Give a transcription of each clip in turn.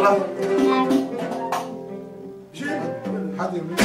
يلا جيب حد يمين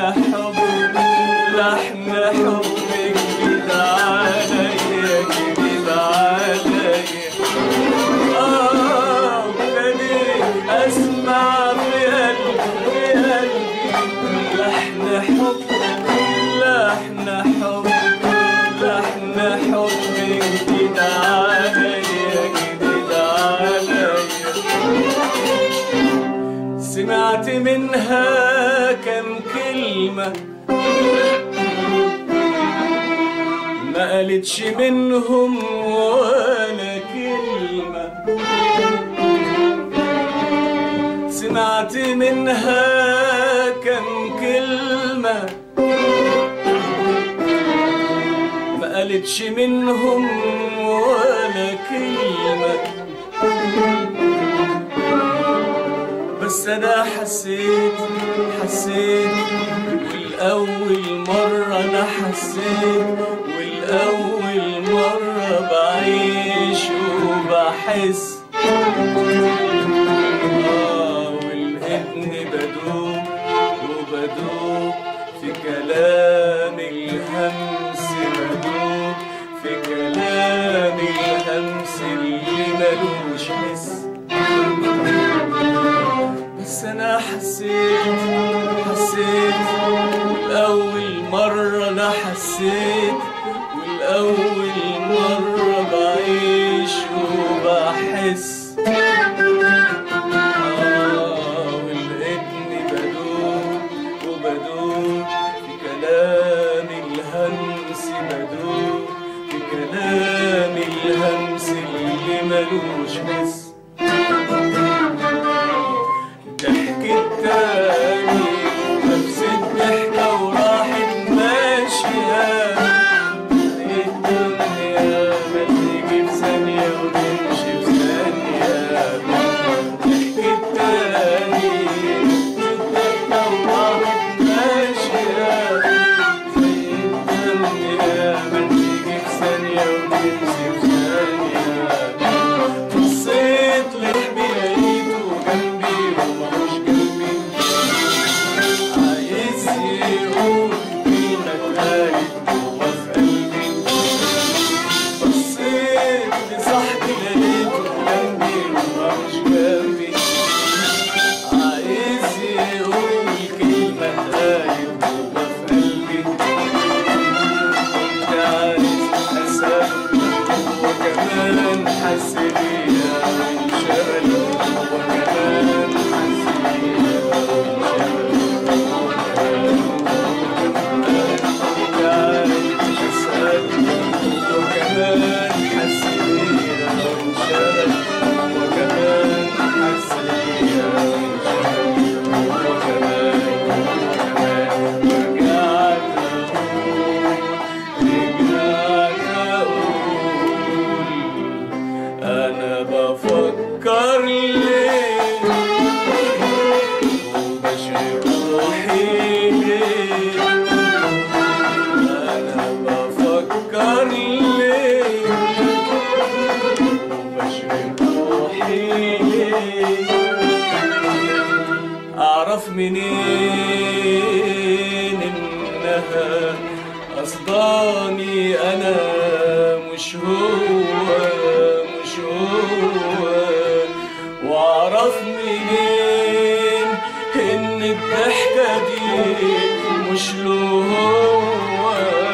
حب لحن حبك كده عليا كده عليا ابتديت اسمع في قلبي لحن حب لحن حب لحن حبك كده عليا كده عليا سمعت منها كم كلمة ما قالتش منهم ولا كلمة سمعت منها كم كلمة ما قالتش منهم ولا كلمة بس أنا حسيت والأول مرة أنا حسيت والأول مرة بعيش وبحس والإبن بدوب في كلام الهمس بدوب في كلام الهمس اللي ملوش حس بس أنا حسيت والأول مرة أنا حسيت والأول مرة بعيش وبحس ولقيتني بدوب في كلام الهمس بدوب في كلام الهمس اللي ملوش حس ضحكت تاني نفس الضحكة وراحت ماشية الدنيا ما تيجي في ثانية وتمشي في ثانية ضحكت تاني الضحكة وراحت ماشية زي الدنيا ما تيجي في ثانية وتمشي في ثانية بصيت لقلبي لقيته جنبي وماهوش جنبي عايز يقول كلمة اتقالت جوا في قلبي بصيت لصاحبي لقيته جنبي وماهوش جنبي عايز يقول كلمة اتقالت جوا في قلبي كنت عايز أسأله وكمان حس بيا وانشغل وكمان حس بيا وانشغل كنت عايز أسأله وكمان حس بيا وانشغل وكمان حس بيا وانشغل وكمان رجعت أقول أنا بفكر ليه وبشغل روحي ليه أنا بفكر ليه وبشغل روحي ليه أعرف منين إنها قصداني أنا مش هو وأعرف منين إن الضحكة دي مش له هو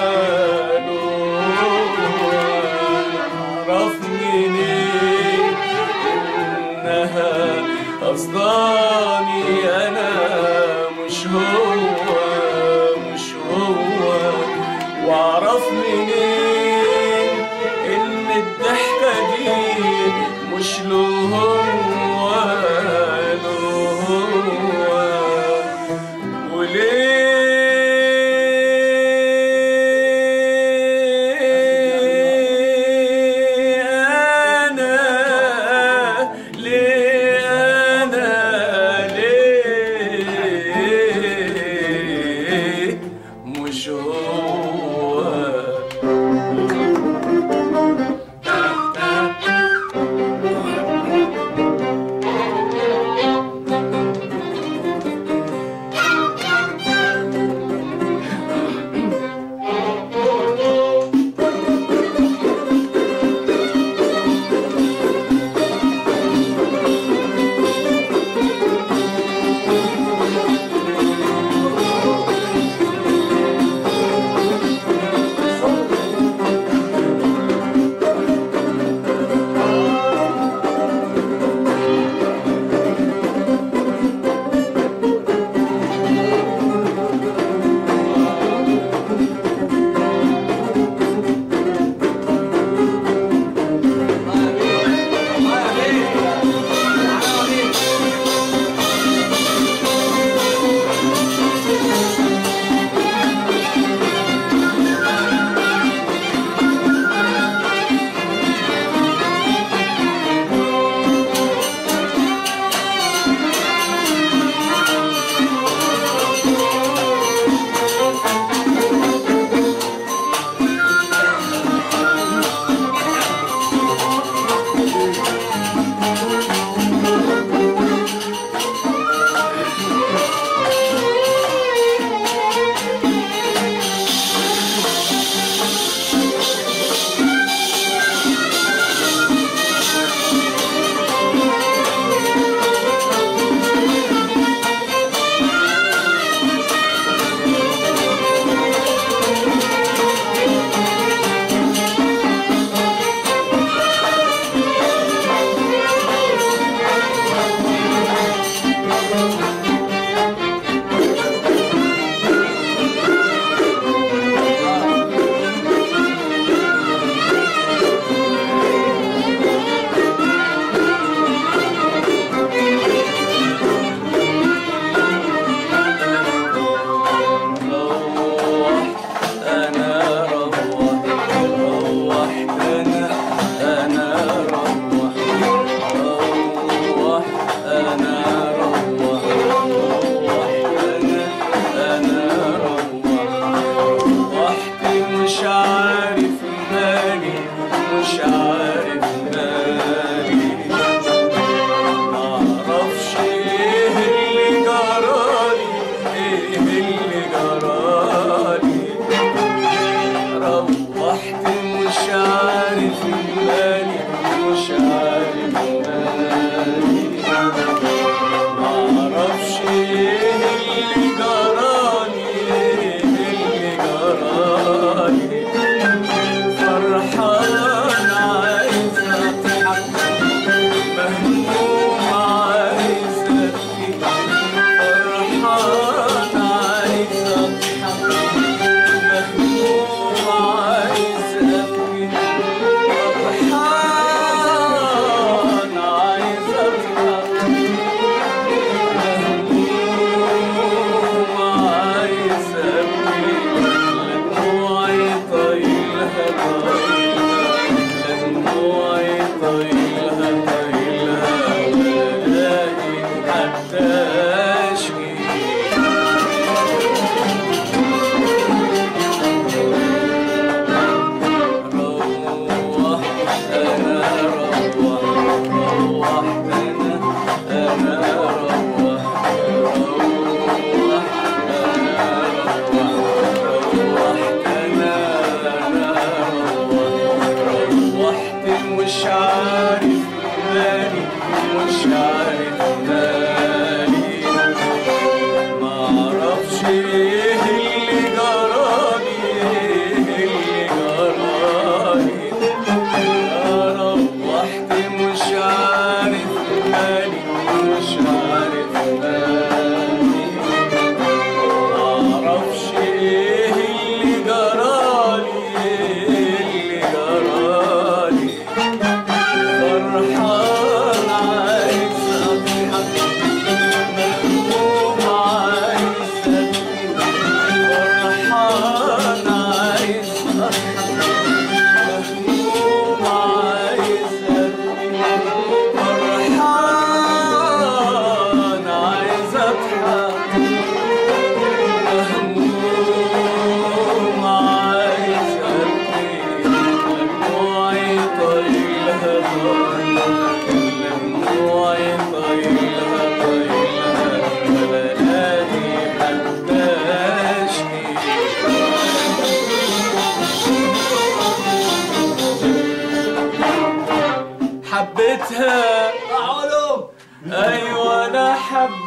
أعرف منين إنها قصداني أنا مش هو وأعرف منين إن الضحكة دي مش له هو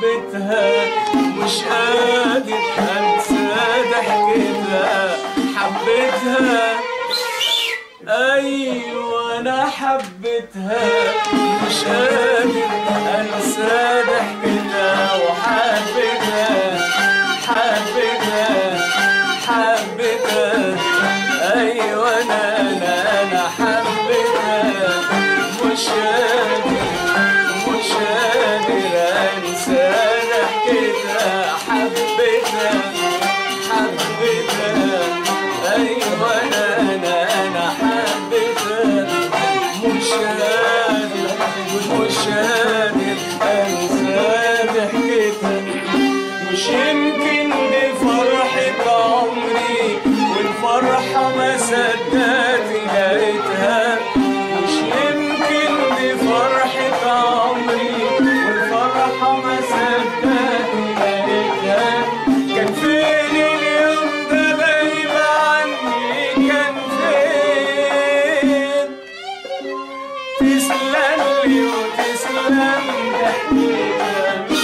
حبيتها مش قادر انسى ضحكتها حبيتها ايوه انا حبيتها مش قادر انسى ضحكتها وحبيتها حبيتها حبيتها ايوه انا حبيتها مش قادر انسى ضحكتها حبيتها حبيتها ايوه انا حبيتها مش قادر انسى ضحكتها مش يمكن دي فرحة عمري والفرحة ما صدقت لقيتها مش يمكن دي فرحة عمري والفرحة ما صدقت لقيتها كان فين اليوم ده غايب عني كان فين تسلم لي وتسلم ضحكتها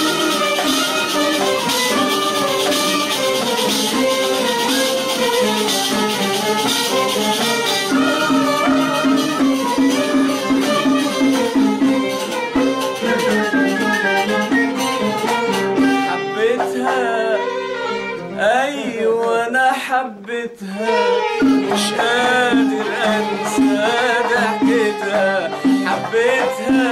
ايوه انا حبيتها مش قادر انسى ضحكتها حبيتها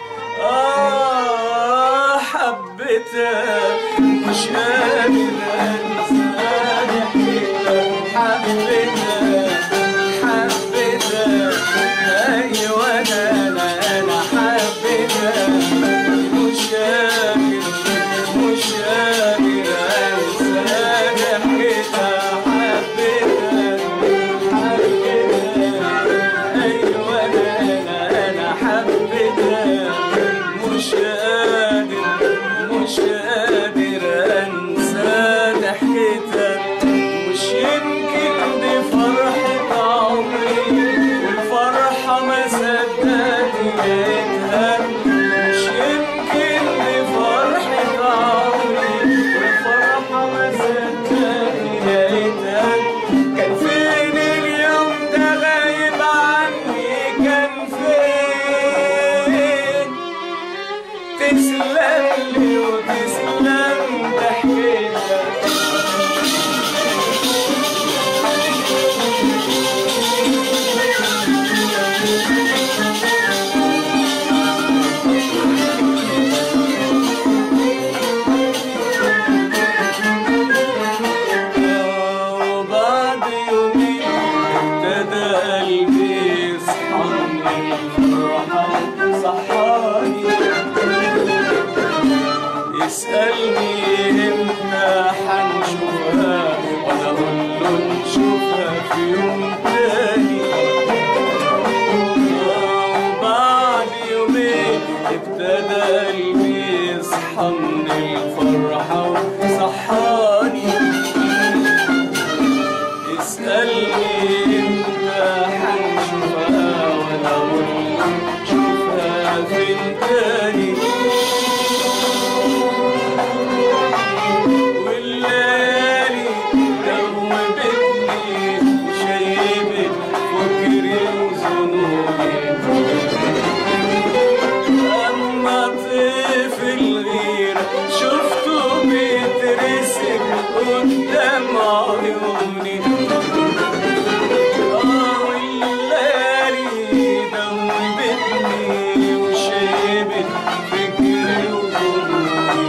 حبيتها مش قادر انسى ضحكتها حبيتها حبيتها ايوه انا حبيتها مش قادر مش قادر انسى ضحكتها مش يمكن دي فرحة عمري والفرحة ما صدقت لقيتها مش يمكن دي فرحة عمري والفرحة ما صدقت لقيتها كان فين اليوم ده غايب عني كان فين تسلم لي وتسلم ضحكتها وبعد يومين ابتدى قلبي يصحاني الفرحة صحاني يسألني امتى حنشوفها وانا اقول له نشوفها في يوم تاني وبعد يومين ابتدى قلبي يصحاني الفرحة وصحاني يسألني امتى حنشوفها وانا اقول له نشوفها فين تاني شفته بيترسم قدام عيوني والليالي دوبتني وشيبت فكري وظنوني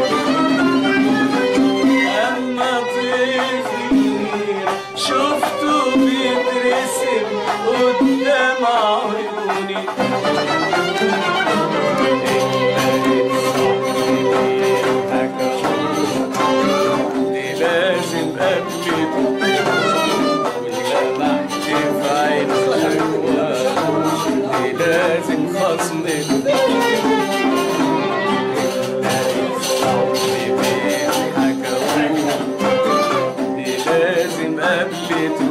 أما طفل شفته بيترسم قدام عيوني لازم خصمك لازم قبلته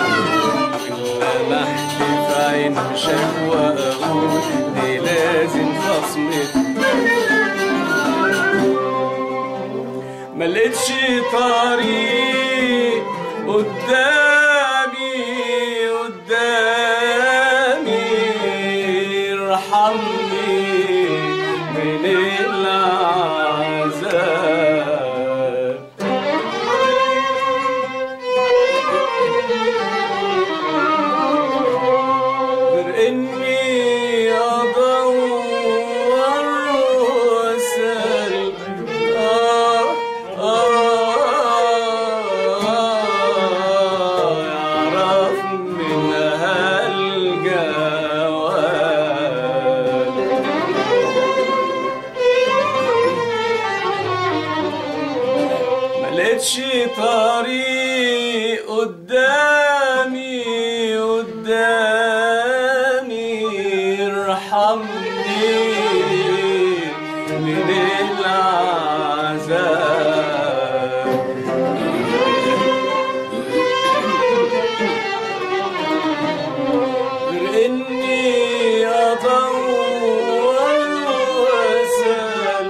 لمحت في عينه شكوى اقول دي لازم خصمك ملقتش طريق قدامي ارحمني من العذاب. غير اني ادور واسال يعرف منها الجواب. ملقتش طريق قدامي ارحمني من العذاب. غير اني ادور واسال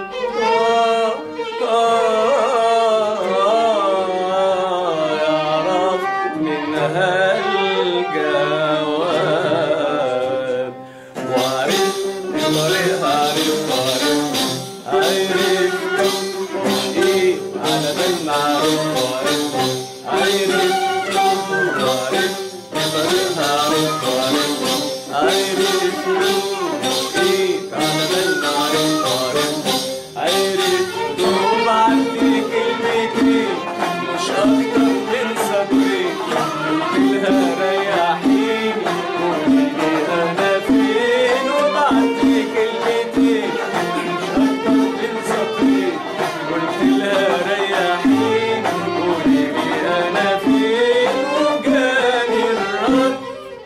يعرف منها الجواب. وعرفت الطريق عرفت ايه على بال ما عرفت الطريق عرفت ايه على بال ما عرفت وبعت كلمتين مش اكتر من سطرين. قلت لها ريحيني قوليلي انا فين. وبعت كلمتين مش اكتر من سطرين. قلت لها ريحيني قوليلي انا فين. وجاني الرد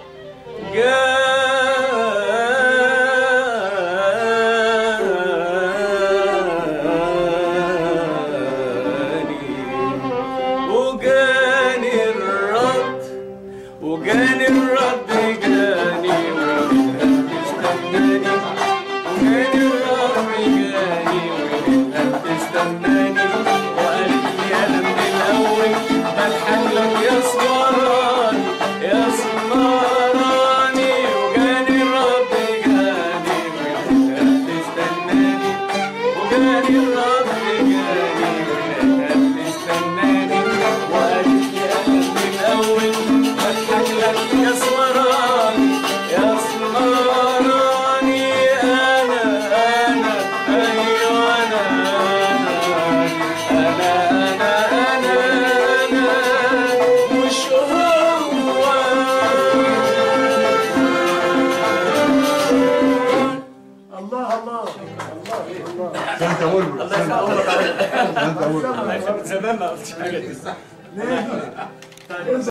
وجاني الرد جاني ولقيتها بتستناني. وجاني الرد جاني ولقيتها بتستناني. وقالت لي انا من الاول بضحك لك يا سمراني يا سمراني. وجاني الرد جاني ولقيتها بتستناني. وجاني الرد جاني ولقيتها بتستناني. وقالت لي انا من الاول بضحك لك يا سمراني يا سمراني. انا ايوه انا مش هو. الله الله الله. انت قول انت قول زمان ما قلتش حاجه دي.